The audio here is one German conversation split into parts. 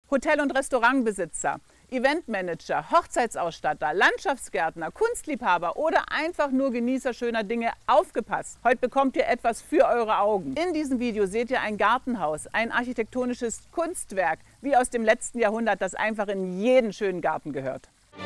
Hotel- und Restaurantbesitzer, Eventmanager, Hochzeitsausstatter, Landschaftsgärtner, Kunstliebhaber oder einfach nur Genießer schöner Dinge, aufgepasst! Heute bekommt ihr etwas für eure Augen. In diesem Video seht ihr ein Gartenhaus, ein architektonisches Kunstwerk, wie aus dem letzten Jahrhundert, das einfach in jeden schönen Garten gehört.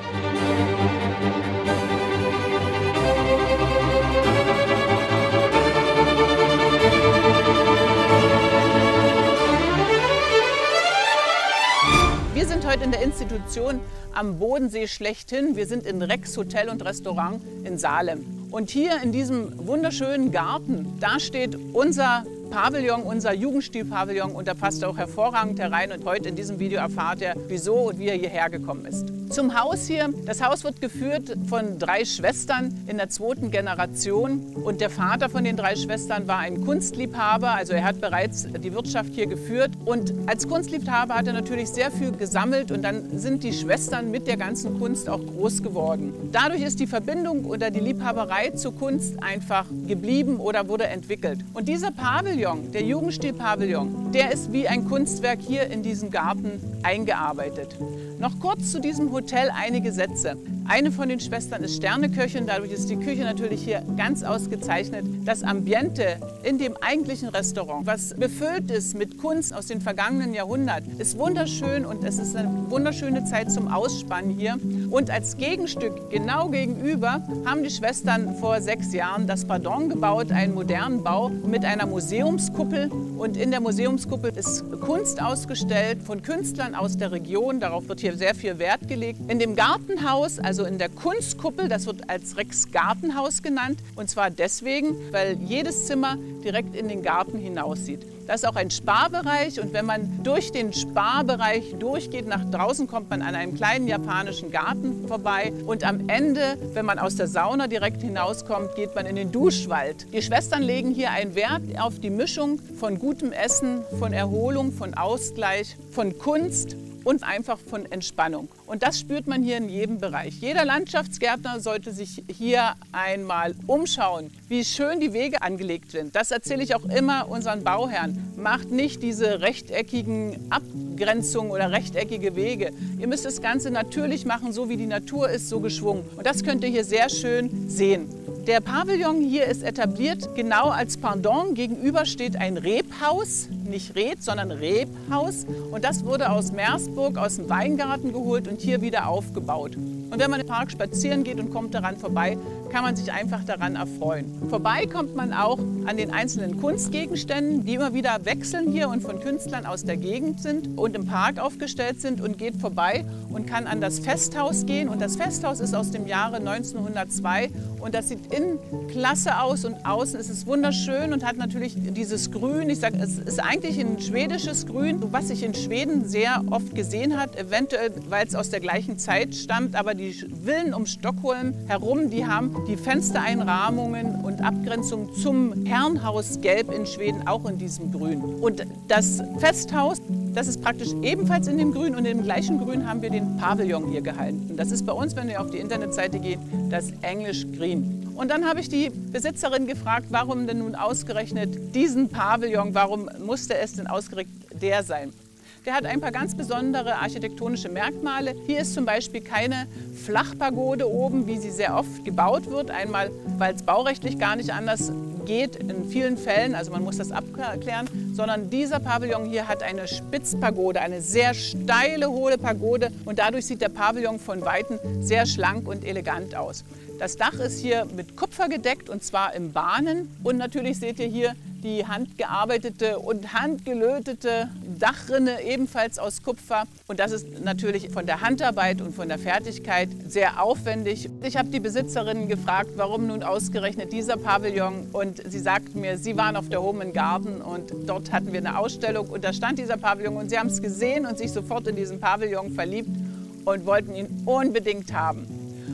Wir sind heute in der Institution am Bodensee schlechthin. Wir sind in Rex Hotel und Restaurant in Salem. Und hier in diesem wunderschönen Garten, da steht unser Pavillon, unser Jugendstil-Pavillon, und da passt er auch hervorragend herein. Und heute in diesem Video erfahrt ihr, wieso und wie er hierher gekommen ist. Zum Haus hier. Das Haus wird geführt von 3 Schwestern in der 2. Generation. Und der Vater von den 3 Schwestern war ein Kunstliebhaber. Also er hat bereits die Wirtschaft hier geführt. Und als Kunstliebhaber hat er natürlich sehr viel gesammelt. Und dann sind die Schwestern mit der ganzen Kunst auch groß geworden. Dadurch ist die Verbindung oder die Liebhaberei zur Kunst einfach geblieben oder wurde entwickelt. Und dieser Pavillon, der Jugendstil-Pavillon, der ist wie ein Kunstwerk hier in diesen Garten eingearbeitet. Noch kurz zu diesem Hotel einige Sätze. Eine von den Schwestern ist Sterneköchin, dadurch ist die Küche natürlich hier ganz ausgezeichnet. Das Ambiente in dem eigentlichen Restaurant, was befüllt ist mit Kunst aus den vergangenen Jahrhunderten, ist wunderschön und es ist eine wunderschöne Zeit zum Ausspannen hier. Und als Gegenstück, genau gegenüber, haben die Schwestern vor 6 Jahren das Pardon gebaut, einen modernen Bau mit einer Museumskuppel. Und in der Museumskuppel ist Kunst ausgestellt von Künstlern aus der Region. Darauf wird hier sehr viel Wert gelegt. In dem Gartenhaus, also in der Kunstkuppel, das wird als Rex Gartenhaus genannt. Und zwar deswegen, weil jedes Zimmer direkt in den Garten hinaussieht. Das ist auch ein Sparbereich, und wenn man durch den Sparbereich durchgeht, nach draußen kommt man an einem kleinen japanischen Garten vorbei, und am Ende, wenn man aus der Sauna direkt hinauskommt, geht man in den Duschwald. Die Schwestern legen hier einen Wert auf die Mischung von gutem Essen, von Erholung, von Ausgleich, von Kunst und einfach von Entspannung. Und das spürt man hier in jedem Bereich. Jeder Landschaftsgärtner sollte sich hier einmal umschauen, wie schön die Wege angelegt sind. Das erzähle ich auch immer unseren Bauherren. Macht nicht diese rechteckigen Abgrenzungen oder rechteckige Wege. Ihr müsst das Ganze natürlich machen, so wie die Natur ist, so geschwungen. Und das könnt ihr hier sehr schön sehen. Der Pavillon hier ist etabliert, genau als Pendant. Gegenüber steht ein Rebhaus, nicht Red, sondern Rebhaus. Und das wurde aus Meersburg, aus dem Weingarten geholt und hier wieder aufgebaut. Und wenn man im Park spazieren geht und kommt daran vorbei, kann man sich einfach daran erfreuen. Vorbei kommt man auch an den einzelnen Kunstgegenständen, die immer wieder wechseln hier und von Künstlern aus der Gegend sind und im Park aufgestellt sind, und geht vorbei und kann an das Festhaus gehen. Und das Festhaus ist aus dem Jahre 1902 und das sieht innen klasse aus und außen ist es wunderschön und hat natürlich dieses Grün. Ich sage, es ist eigentlich ein schwedisches Grün, was sich in Schweden sehr oft gesehen hat, eventuell weil es aus der gleichen Zeit stammt, aber die Villen um Stockholm herum, die haben die Fenstereinrahmungen und Abgrenzung zum Herrenhaus Gelb in Schweden auch in diesem Grün. Und das Festhaus, das ist praktisch ebenfalls in dem Grün, und im gleichen Grün haben wir den Pavillon hier gehalten. Das ist bei uns, wenn wir auf die Internetseite gehen, das English Green. Und dann habe ich die Besitzerin gefragt, warum denn nun ausgerechnet diesen Pavillon, warum musste es denn ausgerechnet der sein? Der hat ein paar ganz besondere architektonische Merkmale. Hier ist zum Beispiel keine Flachpagode oben, wie sie sehr oft gebaut wird. Einmal, weil es baurechtlich gar nicht anders geht in vielen Fällen, also man muss das abklären, sondern dieser Pavillon hier hat eine Spitzpagode, eine sehr steile, hohe Pagode, und dadurch sieht der Pavillon von Weitem sehr schlank und elegant aus. Das Dach ist hier mit Kupfer gedeckt, und zwar im Bahnen, und natürlich seht ihr hier die handgearbeitete und handgelötete Dachrinne, ebenfalls aus Kupfer. Und das ist natürlich von der Handarbeit und von der Fertigkeit sehr aufwendig. Ich habe die Besitzerin gefragt, warum nun ausgerechnet dieser Pavillon. Und sie sagten mir, sie waren auf der Home and Garden und dort hatten wir eine Ausstellung. Und da stand dieser Pavillon und sie haben es gesehen und sich sofort in diesen Pavillon verliebt und wollten ihn unbedingt haben.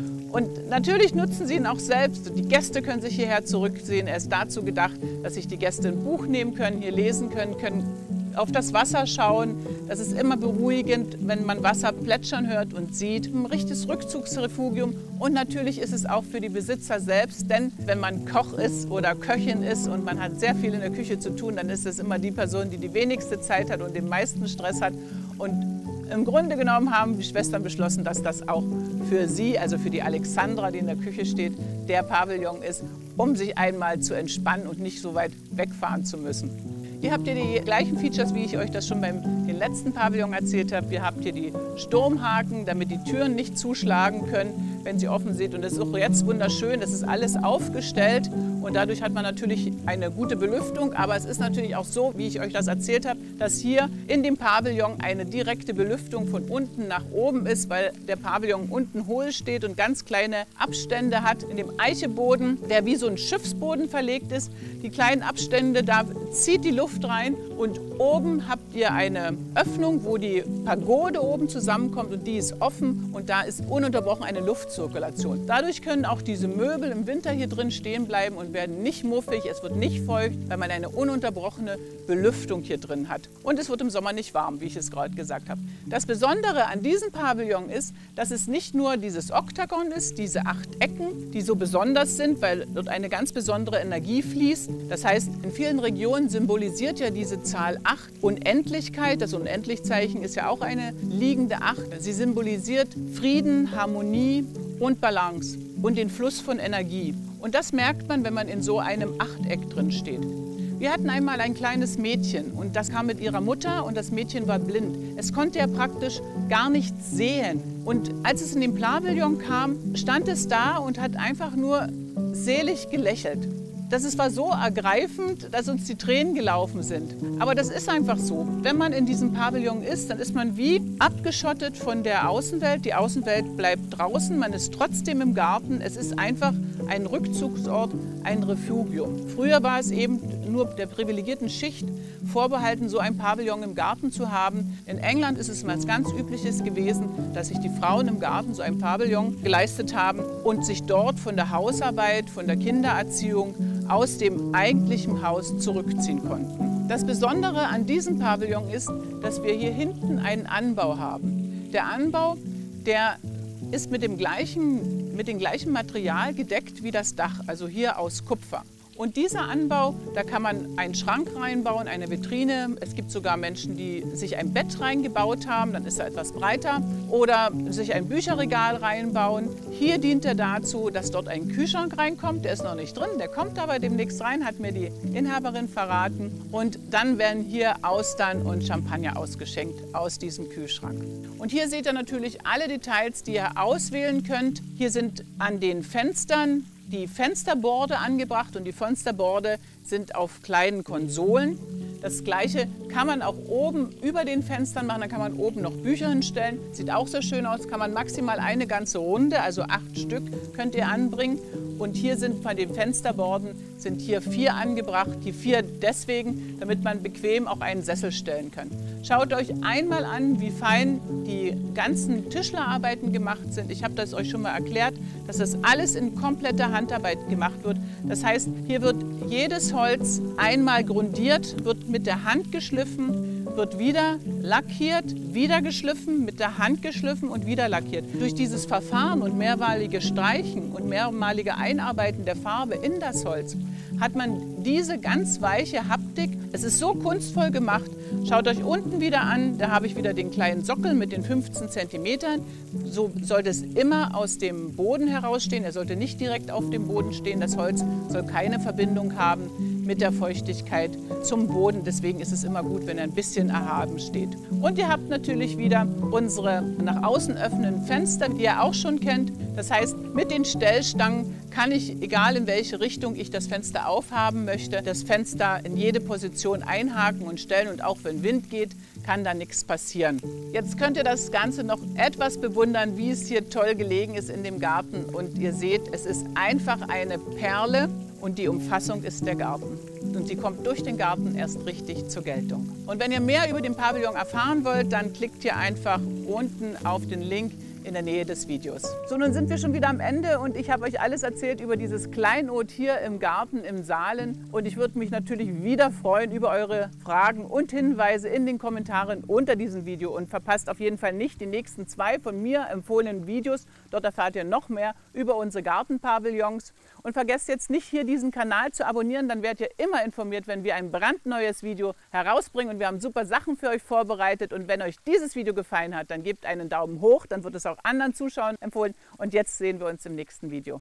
Und natürlich nutzen sie ihn auch selbst. Die Gäste können sich hierher zurücksehen. Er ist dazu gedacht, dass sich die Gäste ein Buch nehmen können, hier lesen können, auf das Wasser schauen. Das ist immer beruhigend, wenn man Wasser plätschern hört und sieht. Ein richtiges Rückzugsrefugium. Und natürlich ist es auch für die Besitzer selbst, denn wenn man Koch ist oder Köchin ist und man hat sehr viel in der Küche zu tun, dann ist es immer die Person, die die wenigste Zeit hat und den meisten Stress hat. Und im Grunde genommen haben die Schwestern beschlossen, dass das auch für sie, also für die Alexandra, die in der Küche steht, der Pavillon ist, um sich einmal zu entspannen und nicht so weit wegfahren zu müssen. Hier habt ihr die gleichen Features, wie ich euch das schon beim den letzten Pavillon erzählt habe. Ihr habt hier die Sturmhaken, damit die Türen nicht zuschlagen können, wenn sie offen sind. Und das ist auch jetzt wunderschön, das ist alles aufgestellt und dadurch hat man natürlich eine gute Belüftung. Aber es ist natürlich auch so, wie ich euch das erzählt habe, dass hier in dem Pavillon eine direkte Belüftung von unten nach oben ist, weil der Pavillon unten hohl steht und ganz kleine Abstände hat in dem Eicheboden, der wie so ein Schiffsboden verlegt ist. Die kleinen Abstände, da zieht die Luft rein und oben habt ihr eine Öffnung, wo die Pagode oben zusammenkommt und die ist offen und da ist ununterbrochen eine Luftzirkulation. Dadurch können auch diese Möbel im Winter hier drin stehen bleiben und werden nicht muffig, es wird nicht feucht, weil man eine ununterbrochene Belüftung hier drin hat. Und es wird im Sommer nicht warm, wie ich es gerade gesagt habe. Das Besondere an diesem Pavillon ist, dass es nicht nur dieses Oktagon ist, diese 8 Ecken, die so besonders sind, weil dort eine ganz besondere Energie fließt. Das heißt, in vielen Regionen symbolisiert ja diese Zahl 8 Unendlichkeit. Das Unendlichzeichen ist ja auch eine liegende 8. Sie symbolisiert Frieden, Harmonie und Balance und den Fluss von Energie. Und das merkt man, wenn man in so einem Achteck drin steht. Wir hatten einmal ein kleines Mädchen und das kam mit ihrer Mutter und das Mädchen war blind. Es konnte ja praktisch gar nichts sehen. Und als es in den Pavillon kam, stand es da und hat einfach nur selig gelächelt. Das war so ergreifend, dass uns die Tränen gelaufen sind. Aber das ist einfach so. Wenn man in diesem Pavillon ist, dann ist man wie abgeschottet von der Außenwelt. Die Außenwelt bleibt draußen, man ist trotzdem im Garten. Es ist einfach ein Rückzugsort, ein Refugium. Früher war es eben nur der privilegierten Schicht vorbehalten, so ein Pavillon im Garten zu haben. In England ist es mal ganz Übliches gewesen, dass sich die Frauen im Garten so ein Pavillon geleistet haben und sich dort von der Hausarbeit, von der Kindererziehung aus dem eigentlichen Haus zurückziehen konnten. Das Besondere an diesem Pavillon ist, dass wir hier hinten einen Anbau haben. Der Anbau, der ist mit dem gleichen Material gedeckt wie das Dach, also hier aus Kupfer. Und dieser Anbau, da kann man einen Schrank reinbauen, eine Vitrine. Es gibt sogar Menschen, die sich ein Bett reingebaut haben, dann ist er etwas breiter. Oder sich ein Bücherregal reinbauen. Hier dient er dazu, dass dort ein Kühlschrank reinkommt. Der ist noch nicht drin, der kommt aber demnächst rein, hat mir die Inhaberin verraten. Und dann werden hier Austern und Champagner ausgeschenkt aus diesem Kühlschrank. Und hier seht ihr natürlich alle Details, die ihr auswählen könnt. Hier sind an den Fenstern die Fensterborde angebracht und die Fensterborde sind auf kleinen Konsolen. Das Gleiche kann man auch oben über den Fenstern machen, da kann man oben noch Bücher hinstellen. Sieht auch sehr schön aus, kann man maximal eine ganze Runde, also 8 Stück könnt ihr anbringen. Und hier sind bei den Fensterborden sind hier 4 angebracht, die 4 deswegen, damit man bequem auch einen Sessel stellen kann. Schaut euch einmal an, wie fein die ganzen Tischlerarbeiten gemacht sind. Ich habe das euch schon mal erklärt, dass das alles in kompletter Handarbeit gemacht wird. Das heißt, hier wird jedes Holz einmal grundiert, wird mit der Hand geschliffen, wird wieder lackiert, wieder geschliffen, mit der Hand geschliffen und wieder lackiert. Durch dieses Verfahren und mehrmalige Streichen und mehrmalige Einarbeiten der Farbe in das Holz hat man diese ganz weiche Haptik. Es ist so kunstvoll gemacht. Schaut euch unten wieder an, da habe ich wieder den kleinen Sockel mit den 15 cm. So sollte es immer aus dem Boden herausstehen. Er sollte nicht direkt auf dem Boden stehen. Das Holz soll keine Verbindung haben mit der Feuchtigkeit zum Boden. Deswegen ist es immer gut, wenn er ein bisschen erhaben steht. Und ihr habt natürlich wieder unsere nach außen öffnenden Fenster, die ihr auch schon kennt. Das heißt, mit den Stellstangen kann ich, egal in welche Richtung ich das Fenster aufhaben möchte, das Fenster in jede Position einhaken und stellen. Und auch wenn Wind geht, kann da nichts passieren. Jetzt könnt ihr das Ganze noch etwas bewundern, wie es hier toll gelegen ist in dem Garten. Und ihr seht, es ist einfach eine Perle. Und die Umfassung ist der Garten. Und sie kommt durch den Garten erst richtig zur Geltung. Und wenn ihr mehr über den Pavillon erfahren wollt, dann klickt ihr einfach unten auf den Link in der Nähe des Videos. So, nun sind wir schon wieder am Ende und ich habe euch alles erzählt über dieses Kleinod hier im Garten im Saalen. Und ich würde mich natürlich wieder freuen über eure Fragen und Hinweise in den Kommentaren unter diesem Video. Und verpasst auf jeden Fall nicht die nächsten 2 von mir empfohlenen Videos. Dort erfahrt ihr noch mehr über unsere Gartenpavillons. Und vergesst jetzt nicht, hier diesen Kanal zu abonnieren, dann werdet ihr immer informiert, wenn wir ein brandneues Video herausbringen. Und wir haben super Sachen für euch vorbereitet. Und wenn euch dieses Video gefallen hat, dann gebt einen Daumen hoch, dann wird es auch anderen Zuschauern empfohlen. Und jetzt sehen wir uns im nächsten Video.